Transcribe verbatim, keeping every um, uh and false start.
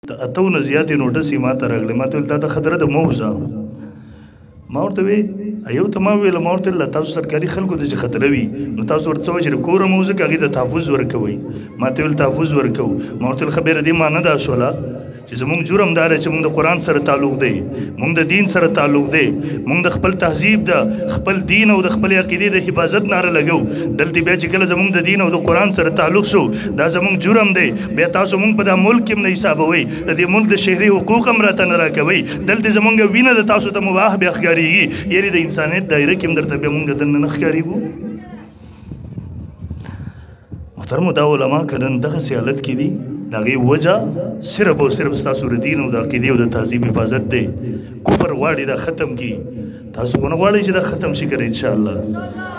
د اتو نه زیاتې نوټسې ما ته راغلې. ما ته ویل دا د خطره د موزه. ما ورته وی یو ته ما ویل ما ورته ویل تاسو سرکاري خلکو ته چې خطره وي نو تاسو ورته څه وایئ چې د کوره موزه که هغې ته تحفظ ورکوئ. ما ته ویل تحفظ ورکوو. ما ورته ویل خبره دې معنه دا شوله چې زمونږ جرم دا دی چې مونږ د قرآن سره تعلق دی، مونږ د دین سره تعلق دی، مونږ د خپل تهذیب د خپل دین او د خپلې عقیدې د حفاظت ناره لګو. دلته بیا چې کله زمونږ د دین او د قرآن سره تعلق شو دا زمونږ جرم دی. بیا تاسو مونږ په دا ملک کې هم نه حسابوئ، د دې ملک د شهري حقوق هم راته نه راکوئ. دلته زمونږ وینه د تاسو ته مباح بیا ښکارېږي. یعنې د انسانیت دایره کې هم درته بیا مونږ دننه نه ښکارېږو. محترمو دا علما که نن دغسې حالت کې دي د هغې وجه صرف او صرف ستاسو د دین او د عقیدې او د تهذیب حفاظت دی. کفر غواړي دا ختم کړي، تاسو خو نه غواړئ چې دا ختم شي که نه انشاءالله.